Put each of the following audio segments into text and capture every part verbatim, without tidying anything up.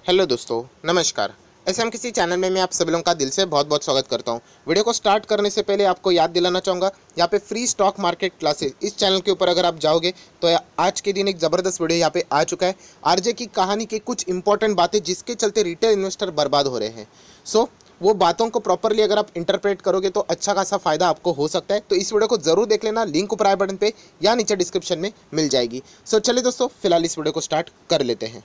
Hello दोस्तों, नमस्कार। S M किसी चैनल में मैं आप सभी लोगों का दिल से बहुत बहुत स्वागत करता हूं। वीडियो को स्टार्ट करने से पहले आपको याद दिलाना चाहूँगा, यहाँ पे फ्री स्टॉक मार्केट क्लासेस इस चैनल के ऊपर अगर आप जाओगे तो या- आज के दिन एक ज़बरदस्त वीडियो यहाँ पे आ चुका है। आरजे की कहानी की कुछ इंपॉर्टेंट बातें जिसके चलते रिटेल इन्वेस्टर बर्बाद हो रहे हैं। सो वो बातों को प्रॉपरली अगर आप इंटरप्रेट करोगे तो अच्छा खासा फायदा आपको हो सकता है। तो इस वीडियो को जरूर देख लेना, लिंक ऊपर आई बटन पे या नीचे डिस्क्रिप्शन में मिल जाएगी। सो चलिए दोस्तों, फिलहाल इस वीडियो को स्टार्ट कर लेते हैं।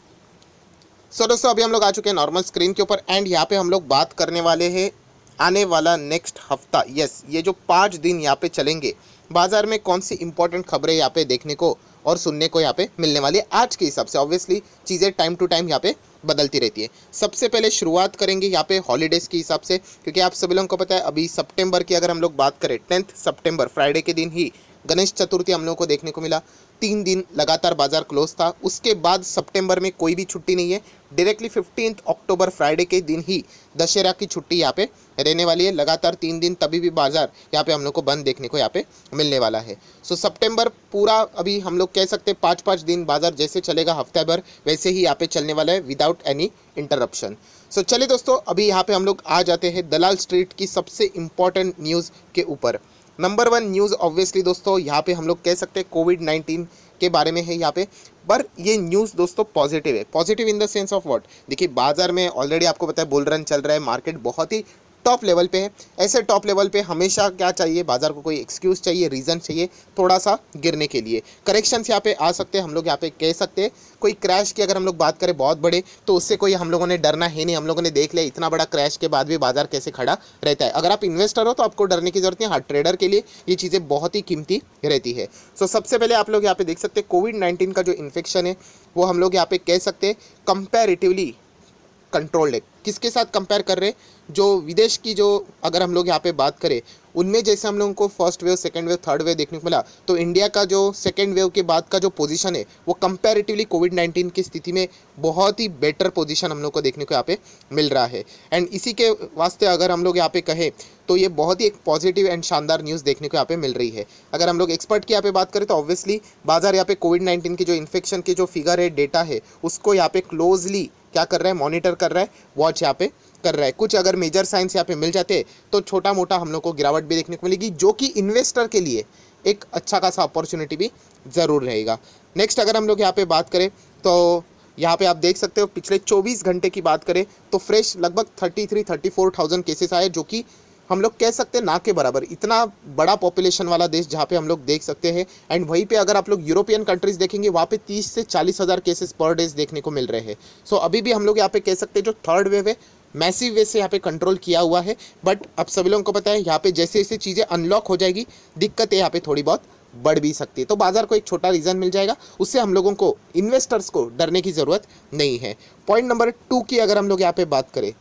सो दोस्तों, अभी हम लोग आ चुके हैं नॉर्मल स्क्रीन के ऊपर एंड यहाँ पे हम लोग बात करने वाले हैं आने वाला नेक्स्ट हफ्ता। यस, ये जो पाँच दिन यहाँ पे चलेंगे, बाजार में कौन सी इंपॉर्टेंट खबरें यहाँ पे देखने को और सुनने को यहाँ पे मिलने वाली है आज के हिसाब से। ऑब्वियसली चीज़ें टाइम टू टाइम यहाँ पे बदलती रहती है। सबसे पहले शुरुआत करेंगे यहाँ पे हॉलीडेज़ के हिसाब से, क्योंकि आप सभी लोगों को पता है अभी सितंबर की अगर हम लोग बात करें, टेंथ सितंबर फ्राइडे के दिन ही गणेश चतुर्थी हम लोग को देखने को मिला। तीन दिन लगातार बाजार क्लोज था। उसके बाद सितंबर में कोई भी छुट्टी नहीं है। डायरेक्टली फिफ्टींथ अक्टूबर फ्राइडे के दिन ही दशहरा की छुट्टी यहाँ पे रहने वाली है। लगातार तीन दिन तभी भी बाजार यहाँ पे हम लोग को बंद देखने को यहाँ पे मिलने वाला है। सो सितंबर पूरा अभी हम लोग कह सकते हैं पाँच पाँच दिन बाजार जैसे चलेगा हफ्ते भर वैसे ही यहाँ पे चलने वाला है विदाउट एनी इंटरप्शन। सो चलिए दोस्तों, अभी यहाँ पे हम लोग आ जाते हैं दलाल स्ट्रीट की सबसे इंपॉर्टेंट न्यूज़ के ऊपर। नंबर वन न्यूज़ ऑब्वियसली दोस्तों यहाँ पे हम लोग कह सकते हैं कोविड नाइन्टीन के बारे में है यहाँ पे। पर ये न्यूज़ दोस्तों पॉजिटिव है। Positive in the sense of what, देखिए बाजार में ऑलरेडी आपको पता है बुल रन चल रहा है, मार्केट बहुत ही टॉप लेवल पे है। ऐसे टॉप लेवल पे हमेशा क्या चाहिए, बाजार को कोई एक्सक्यूज़ चाहिए, रीज़न चाहिए थोड़ा सा गिरने के लिए। करेक्शंस यहाँ पे आ सकते हैं, हम लोग यहाँ पे कह सकते हैं। कोई क्रैश की अगर हम लोग बात करें बहुत बड़े, तो उससे कोई हम लोगों ने डरना है नहीं। हम लोगों ने देख लिया इतना बड़ा क्रैश के बाद भी बाजार कैसे खड़ा रहता है। अगर आप इन्वेस्टर हो तो आपको डरने की जरूरत नहीं। हाँ, ट्रेडर के लिए ये चीज़ें बहुत ही कीमती रहती है। सो सबसे पहले आप लोग यहाँ पे देख सकते हैं कोविड नाइन्टीन का जो इन्फेक्शन है वो हम लोग यहाँ पे कह सकते हैं कंपैरेटिवली कंट्रोल्ड है। किसके साथ कंपेयर कर रहे हैं, जो विदेश की जो अगर हम लोग यहाँ पे बात करें उनमें जैसे हम लोगों को first wave, second wave, third wave देखने को मिला, तो इंडिया का जो सेकंड वेव के बाद का जो पोजीशन है वो कंपैरेटिवली कोविड नाइन्टीन की स्थिति में बहुत ही बेटर पोजीशन हम लोग को देखने को यहाँ पे मिल रहा है। एंड इसी के वास्ते अगर हम लोग यहाँ पे कहें तो ये बहुत ही एक पॉजिटिव एंड शानदार न्यूज़ देखने को यहाँ पे मिल रही है। अगर हम लोग एक्सपर्ट की यहाँ पे बात करें तो ऑब्वियसली बाजार यहाँ पे कोविड नाइन्टीन की जो इन्फेक्शन के जो फिगर है, डेटा है, उसको यहाँ पे क्लोजली क्या कर रहा है, मॉनिटर कर रहा है, वॉच यहाँ पे कर रहा है। कुछ अगर मेजर साइंस यहाँ पे मिल जाते हैं तो छोटा मोटा हम लोग को गिरावट भी देखने को मिलेगी, जो कि इन्वेस्टर के लिए एक अच्छा खासा अपॉर्चुनिटी भी ज़रूर रहेगा। नेक्स्ट अगर हम लोग यहाँ पे बात करें तो यहाँ पे आप देख सकते हो पिछले चौबीस घंटे की बात करें तो फ्रेश लगभग thirty three thirty four thousand cases आए, जो कि हम लोग कह सकते हैं ना के बराबर। इतना बड़ा पॉपुलेशन वाला देश जहाँ पे हम लोग देख सकते हैं। एंड वहीं पे अगर आप लोग यूरोपियन कंट्रीज़ देखेंगे वहाँ पे तीस से चालीस हज़ार केसेस पर डेज देखने को मिल रहे हैं। सो अभी भी हम लोग यहाँ पे कह सकते हैं जो थर्ड वेव है मैसिव वे से यहाँ पे कंट्रोल किया हुआ है। बट अब सभी लोगों को पता है यहाँ पे जैसे जैसे चीज़ें अनलॉक हो जाएगी दिक्कतें यहाँ पे थोड़ी बहुत बढ़ भी सकती है। तो बाजार को एक छोटा रीज़न मिल जाएगा, उससे हम लोगों को इन्वेस्टर्स को डरने की ज़रूरत नहीं है। पॉइंट नंबर टू की अगर हम लोग यहाँ पे बात करें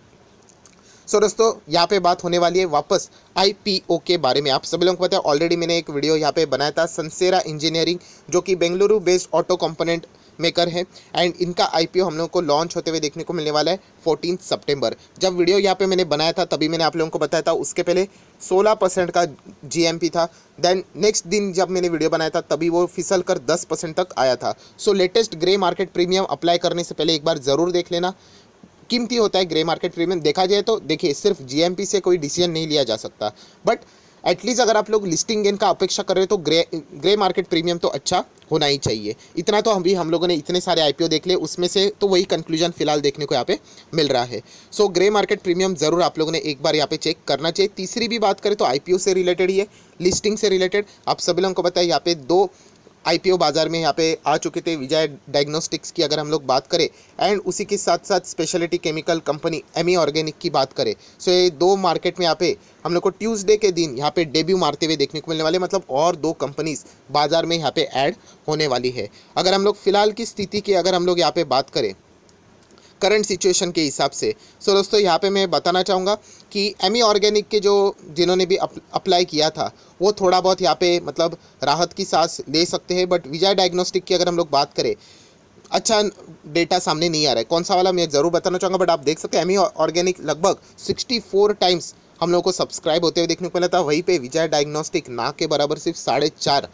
सो दोस्तों यहाँ पे बात होने वाली है वापस आईपीओ के बारे में। आप सभी लोगों को पता है ऑलरेडी मैंने एक वीडियो यहाँ पे बनाया था सनसेरा इंजीनियरिंग, जो कि Bengaluru based auto component maker है। एंड इनका आईपीओ हम लोगों को लॉन्च होते हुए देखने को मिलने वाला है फोर्टीन सितंबर। जब वीडियो यहाँ पे मैंने बनाया था तभी मैंने आप लोगों को बताया था उसके पहले सोलह परसेंट का जीएमपी था। देन नेक्स्ट दिन जब मैंने वीडियो बनाया था तभी वो फिसल कर दस परसेंट तक आया था। So latest grey market premium apply करने से पहले एक बार ज़रूर देख लेना। कीमती होता है ग्रे मार्केट प्रीमियम। देखा जाए तो देखिए सिर्फ जीएमपी से कोई डिसीजन नहीं लिया जा सकता, बट एटलीस्ट अगर आप लोग लिस्टिंग गेन का अपेक्षा कर रहे हो तो ग्रे ग्रे मार्केट प्रीमियम तो अच्छा होना ही चाहिए। इतना तो अभी हम लोगों ने इतने सारे आईपीओ देख लिए, उसमें से तो वही कंक्लूजन फिलहाल देखने को यहाँ पे मिल रहा है। सो ग्रे मार्केट प्रीमियम ज़रूर आप लोगों ने एक बार यहाँ पे चेक करना चाहिए। तीसरी भी बात करें तो आईपीओ से रिलेटेड ही है, लिस्टिंग से रिलेटेड। आप सभी लोगों को पता है यहाँ पे दो आईपीओ बाजार में यहाँ पे आ चुके थे। विजय डायग्नोस्टिक्स की अगर हम लोग बात करें एंड उसी के साथ साथ speciality chemical company Ami organic की बात करें, सो ये दो मार्केट में यहाँ पे हम लोग को ट्यूसडे के दिन यहाँ पे डेब्यू मारते हुए देखने को मिलने वाले, मतलब और दो कंपनीज बाजार में यहाँ पे ऐड होने वाली है। अगर हम लोग फिलहाल की स्थिति की अगर हम लोग यहाँ पे बात करें करंट सिचुएशन के हिसाब से, सो दोस्तों यहाँ पे मैं बताना चाहूँगा कि एमी ऑर्गेनिक के जो जिन्होंने भी अप, अप्लाई किया था वो थोड़ा बहुत यहाँ पे मतलब राहत की सांस ले सकते हैं। बट विजय डायग्नोस्टिक की अगर हम लोग बात करें अच्छा डेटा सामने नहीं आ रहा है, कौन सा वाला मैं ज़रूर बताना चाहूँगा। बट आप देख सकते हैं एमी ऑर्गेनिक लगभग सिक्सटी फोर टाइम्स हम लोगों को सब्सक्राइब होते हुए देखने को मिला था। वहीं पे विजय डायग्नोस्टिक ना के बराबर सिर्फ साढ़े चार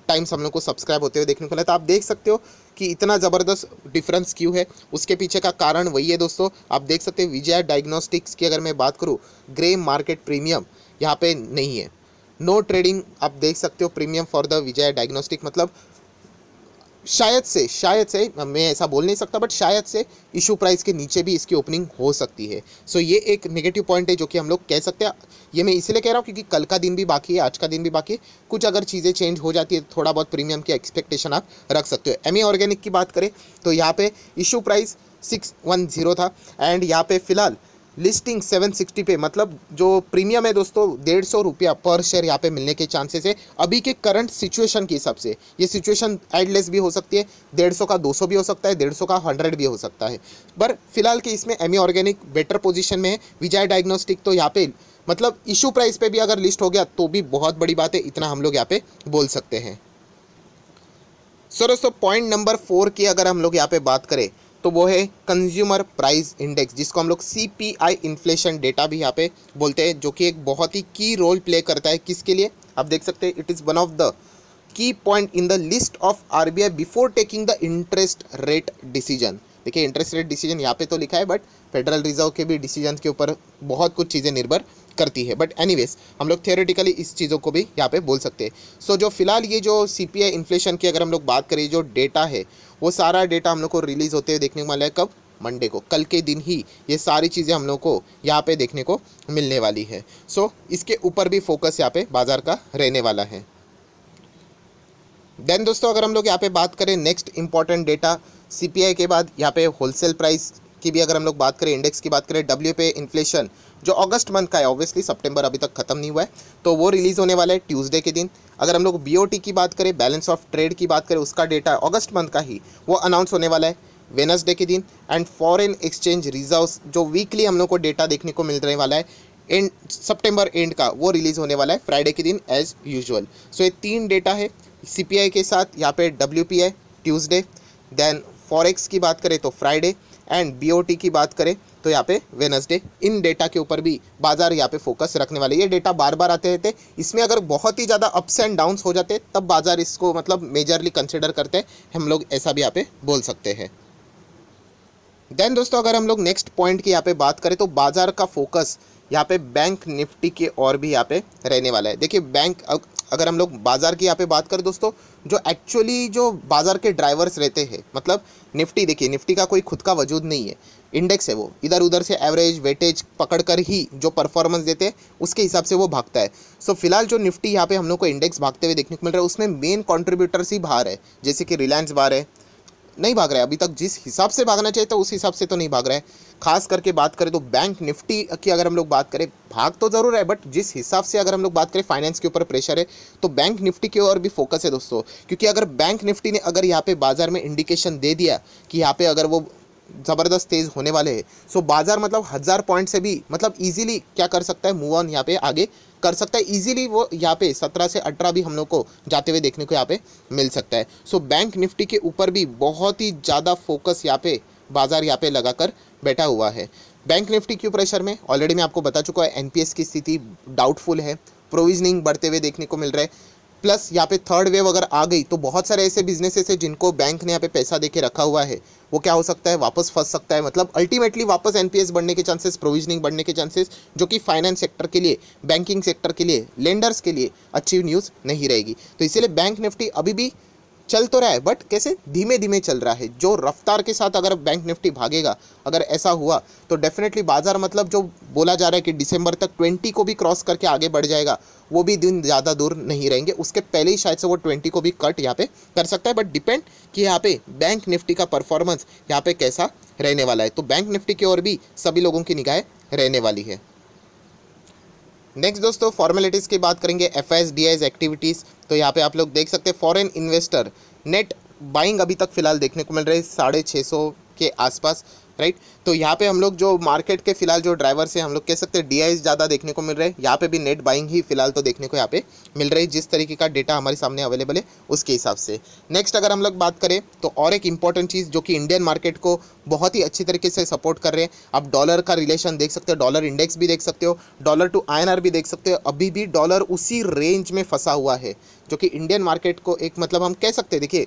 टाइम्स हम लोग को सब्सक्राइब होते हुए देखने को मिला। तो आप देख सकते हो कि इतना ज़बरदस्त डिफरेंस क्यों है, उसके पीछे का कारण वही है दोस्तों। आप देख सकते हैं विजया डायग्नोस्टिक्स की अगर मैं बात करूँ, ग्रे मार्केट प्रीमियम यहाँ पे नहीं है, नो ट्रेडिंग आप देख सकते हो premium for the Vijay diagnostic, मतलब शायद से शायद से मैं ऐसा बोल नहीं सकता, बट शायद से इशू प्राइस के नीचे भी इसकी ओपनिंग हो सकती है। सो ये एक नेगेटिव पॉइंट है जो कि हम लोग कह सकते हैं। ये मैं इसलिए कह रहा हूँ क्योंकि कल का दिन भी बाकी है, आज का दिन भी बाकी है, कुछ अगर चीज़ें चेंज हो जाती है तो थोड़ा बहुत प्रीमियम की एक्सपेक्टेशन आप रख सकते हो। एमी ऑर्गेनिक की बात करें तो यहाँ पे issue price six one zero था एंड यहाँ पे फिलहाल लिस्टिंग सेवन सिक्सटी पे, मतलब जो प्रीमियम है दोस्तों डेढ़ सौ रुपया पर शेयर यहाँ पे मिलने के चांसेस है अभी के करंट सिचुएशन के हिसाब से। ये सिचुएशन एडलेस भी हो सकती है, डेढ़ सौ का दो सौ भी हो सकता है, डेढ़ सौ का हंड्रेड भी हो सकता है, पर फिलहाल के इसमें एमी ऑर्गेनिक बेटर पोजीशन में है। विजय डायग्नोस्टिक तो यहाँ पे मतलब इशू प्राइस पे भी अगर लिस्ट हो गया तो भी बहुत बड़ी बात है, इतना हम लोग यहाँ पे बोल सकते हैं। सो दोस्तों पॉइंट नंबर फोर की अगर हम लोग यहाँ पे बात करें तो वो है कंज्यूमर प्राइस इंडेक्स, जिसको हम लोग C P I inflation data भी यहाँ पे बोलते हैं, जो कि एक बहुत ही की रोल प्ले करता है किसके लिए, आप देख सकते हैं it is one of the key point in the list of R B I before taking the interest rate decision. देखिए इंटरेस्ट रेट डिसीजन यहाँ पे तो लिखा है, बट फेडरल रिजर्व के भी डिसीजन के ऊपर बहुत कुछ चीज़ें निर्भर करती है, बट एनीवेज हम लोग थियोरेटिकली इस चीज़ों को भी यहाँ पे बोल सकते हैं। सो so, जो फिलहाल ये जो सी पी आई इन्फ्लेशन की अगर हम लोग बात करें, जो डेटा है वो सारा डेटा हम लोग को रिलीज़ होते हुए देखने को मिला है कब, मंडे को, कल के दिन ही ये सारी चीज़ें हम लोग को यहाँ पे देखने को मिलने वाली है। सो so, इसके ऊपर भी फोकस यहाँ पे बाजार का रहने वाला है। देन दोस्तों अगर हम लोग यहाँ पे बात करें next important data C P I के बाद यहाँ पे होलसेल प्राइस की भी अगर हम लोग बात करें, इंडेक्स की बात करें, डब्ल्यू पे इन्फ्लेशन जो अगस्त मंथ का है, ऑब्वियसली सितंबर अभी तक खत्म नहीं हुआ है, तो वो रिलीज़ होने वाला है ट्यूसडे के दिन। अगर हम लोग बी ओ टी की बात करें, बैलेंस ऑफ ट्रेड की बात करें, उसका डेटा अगस्त मंथ का ही वो अनाउंस होने वाला है वेनसडे के दिन। एंड फॉरेन एक्सचेंज रिजर्व्स जो वीकली हम लोग को डेटा देखने को मिलने वाला है एंड सितंबर एंड का, वो रिलीज़ होने वाला है फ्राइडे के दिन एज यूजुअल। सो ये तीन डेटा है सी पी आई के साथ, यहाँ पे W P I Tuesday, then forex की बात करें तो Friday, and B O T की बात करें तो यहाँ पे वेनसडे। इन डेटा के ऊपर भी बाजार यहाँ पे फोकस रखने वाले। ये डेटा बार बार आते रहते, इसमें अगर बहुत ही ज़्यादा अप्स एंड डाउन्स हो जाते तब बाजार इसको मतलब मेजरली कंसिडर करते हैं, हम लोग ऐसा भी यहाँ पे बोल सकते हैं। देन दोस्तों अगर हम लोग नेक्स्ट पॉइंट की यहाँ पे बात करें तो बाजार का फोकस यहाँ पे बैंक निफ्टी के और भी यहाँ पे रहने वाला है। देखिए बैंक अगर हम लोग बाजार की यहाँ पे बात करें दोस्तों, जो एक्चुअली जो बाजार के ड्राइवर्स रहते हैं, मतलब निफ्टी, देखिए निफ्टी का कोई खुद का वजूद नहीं है, इंडेक्स है, वो इधर उधर से एवरेज वेटेज पकड़ कर ही जो परफॉर्मेंस देते हैं उसके हिसाब से वो भागता है। सो फिलहाल जो निफ्टी यहाँ पे हम लोग को इंडेक्स भागते हुए देखने को मिल रहा है, उसमें मेन कॉन्ट्रीब्यूटर्स ही बाहर है, जैसे कि रिलायंस बाहर है, नहीं भाग रहा है अभी तक, जिस हिसाब से भागना चाहिए तो उस हिसाब से तो नहीं भाग रहा है। खास करके बात करें तो बैंक निफ्टी की अगर हम लोग बात करें, भाग तो ज़रूर है, बट जिस हिसाब से अगर हम लोग बात करें फाइनेंस के ऊपर प्रेशर है तो बैंक निफ्टी की ओर भी फोकस है दोस्तों। क्योंकि अगर बैंक निफ्टी ने अगर यहाँ पे बाजार में इंडिकेशन दे दिया कि यहाँ पे अगर वो ज़बरदस्त तेज़ होने वाले हैं, सो बाजार मतलब हज़ार पॉइंट से भी मतलब इजीली क्या कर सकता है, मूव ऑन यहाँ पे आगे कर सकता है इजीली। वो यहाँ पे सत्रह से अठारह भी हम लोग को जाते हुए देखने को यहाँ पे मिल सकता है। सो बैंक निफ्टी के ऊपर भी बहुत ही ज़्यादा फोकस यहाँ पे बाजार यहाँ पे लगाकर बैठा हुआ है। बैंक निफ्टी क्यों प्रेशर में, ऑलरेडी मैं आपको बता चुका है, एन पी एस की स्थिति डाउटफुल है, प्रोविजनिंग बढ़ते हुए देखने को मिल रहा है, प्लस यहाँ पे थर्ड वेव अगर आ गई तो बहुत सारे ऐसे बिजनेसेस है जिनको बैंक ने यहाँ पे पैसा देके रखा हुआ है, वो क्या हो सकता है, वापस फंस सकता है, मतलब अल्टीमेटली वापस एनपीएस बढ़ने के चांसेस, प्रोविजनिंग बढ़ने के चांसेस, जो कि फाइनेंस सेक्टर के लिए, बैंकिंग सेक्टर के लिए, लेंडर्स के लिए अच्छी न्यूज़ नहीं रहेगी। तो इसीलिए बैंक निफ्टी अभी भी चल तो रहा है, बट कैसे धीमे धीमे चल रहा है। जो रफ्तार के साथ अगर बैंक निफ्टी भागेगा, अगर ऐसा हुआ तो डेफिनेटली बाजार मतलब जो बोला जा रहा है कि दिसंबर तक ट्वेंटी को भी क्रॉस करके आगे बढ़ जाएगा, वो भी दिन ज़्यादा दूर नहीं रहेंगे, उसके पहले ही शायद से वो ट्वेंटी को भी कट यहाँ पे कर सकता है। बट डिपेंड कि यहाँ पे बैंक निफ्टी का परफॉर्मेंस यहाँ पे कैसा रहने वाला है, तो बैंक निफ्टी की ओर भी सभी लोगों की निगाहें रहने वाली है। नेक्स्ट दोस्तों फॉर्मेलिटीज़ की बात करेंगे, F I S D Is activities. तो यहाँ पे आप लोग देख सकते हैं फॉरेन इन्वेस्टर नेट बाइंग अभी तक फिलहाल देखने को मिल रहे हैं साढ़े छः सौ के आसपास, राइट। तो यहाँ पे हम लोग जो मार्केट के फिलहाल जो ड्राइवर्स हैं हम लोग कह सकते हैं डी आई ज़्यादा देखने को मिल रहे हैं, यहाँ पे भी नेट बाइंग ही फिलहाल तो देखने को यहाँ पे मिल रही है, जिस तरीके का डेटा हमारे सामने अवेलेबल है उसके हिसाब से। नेक्स्ट अगर हम लोग बात करें तो और एक इंपॉर्टेंट चीज़ जो कि इंडियन मार्केट को बहुत ही अच्छी तरीके से सपोर्ट कर रहे हैं, आप डॉलर का रिलेशन देख सकते हो, डॉलर इंडेक्स भी देख सकते हो, dollar to I N R भी देख सकते हो। अभी भी डॉलर उसी रेंज में फंसा हुआ है जो कि इंडियन मार्केट को एक मतलब हम कह सकते हैं, देखिए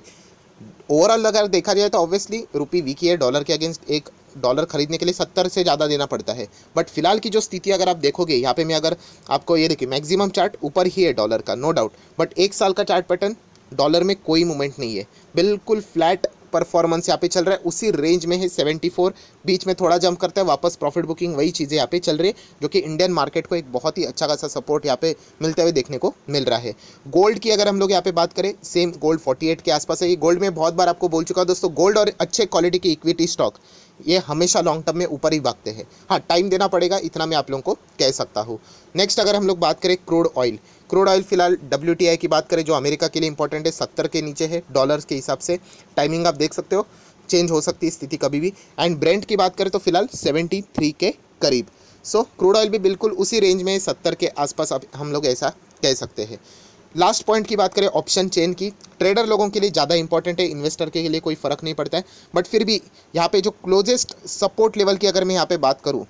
ओवरऑल अगर देखा जाए तो ऑब्वियसली रुपी वीक ही है, डॉलर के अगेंस्ट एक डॉलर खरीदने के लिए सत्तर से ज़्यादा देना पड़ता है। बट फिलहाल की जो स्थिति अगर आप देखोगे यहाँ पे मैं अगर आपको ये देखिए मैक्सिमम चार्ट ऊपर ही है डॉलर का, नो डाउट, बट एक साल का चार्ट पैटर्न डॉलर में कोई मूवमेंट नहीं है, बिल्कुल फ्लैट परफॉर्मेंस यहाँ पे चल रहा है, उसी रेंज में है सेवेंटी फोर, बीच में थोड़ा जंप करता है वापस प्रॉफिट बुकिंग, वही चीज़ें यहाँ पे चल रही है जो कि इंडियन मार्केट को एक बहुत ही अच्छा खासा सपोर्ट यहाँ पे मिलते हुए देखने को मिल रहा है। गोल्ड की अगर हम लोग यहाँ पे बात करें, सेम गोल्ड अड़तालीस के आसपास है। ये गोल्ड में बहुत बार आपको बोल चुका हूं दोस्तों, गोल्ड और अच्छे क्वालिटी की इक्विटी स्टॉक ये हमेशा लॉन्ग टर्म में ऊपर ही भागते हैं। हाँ, टाइम देना पड़ेगा, इतना मैं आप लोगों को कह सकता हूँ। नेक्स्ट अगर हम लोग बात करें क्रूड ऑयल, क्रूड ऑयल फिलहाल डब्ल्यू टी आई की बात करें जो अमेरिका के लिए इंपॉर्टेंट है, सत्तर के नीचे है डॉलर्स के हिसाब से, टाइमिंग आप देख सकते हो, चेंज हो सकती है स्थिति कभी भी। एंड ब्रेंट की बात करें तो फिलहाल तिहत्तर के करीब। सो क्रूड ऑयल भी बिल्कुल उसी रेंज में सत्तर के आसपास हम लोग ऐसा कह सकते हैं। लास्ट पॉइंट की बात करें ऑप्शन चेन की, ट्रेडर लोगों के लिए ज़्यादा इंपॉर्टेंट है, इन्वेस्टर के लिए कोई फ़र्क नहीं पड़ता है, बट फिर भी यहाँ पे जो क्लोजेस्ट सपोर्ट लेवल की अगर मैं यहाँ पे बात करूँ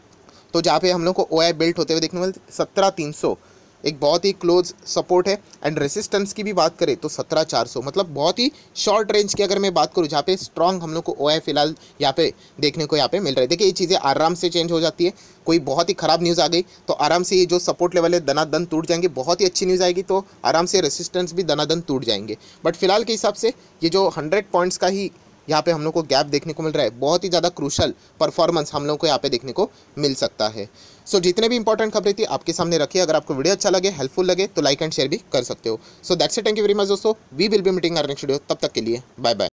तो जहाँ पे हम लोग को ओ आई बिल्ट होते हुए देखने को मिलते सत्रह तीन सौ एक बहुत ही क्लोज सपोर्ट है। एंड रेसिस्टेंस की भी बात करें तो सत्रह चार सौ, मतलब बहुत ही शॉर्ट रेंज की अगर मैं बात करूँ जहाँ पे स्ट्रॉन्ग हम लोग को ओ आई फिलहाल यहाँ पे देखने को यहाँ पे मिल रहा है। देखिए ये चीज़ें आराम से चेंज हो जाती है, कोई बहुत ही ख़राब न्यूज़ आ गई तो आराम से ये जो सपोर्ट लेवल है दनादन टूट जाएंगे, बहुत ही अच्छी न्यूज़ आएगी तो आराम से रेसिस्टेंस भी दनादन टूट जाएंगे। बट फिलहाल के हिसाब से ये जो हंड्रेड पॉइंट्स का ही यहाँ पे हम लोग को गैप देखने को मिल रहा है, बहुत ही ज़्यादा क्रूशल परफॉर्मेंस हम लोग को यहाँ पे देखने को मिल सकता है। सो so, जितने भी इंपॉर्टेंट खबरें थी आपके सामने रखी, अगर आपको वीडियो अच्छा लगे, हेल्पफुल लगे तो लाइक एंड शेयर भी कर सकते हो। So that's it, thank you very much दोस्तों, we will be meeting our next video, तब तक के लिए बाय बाय।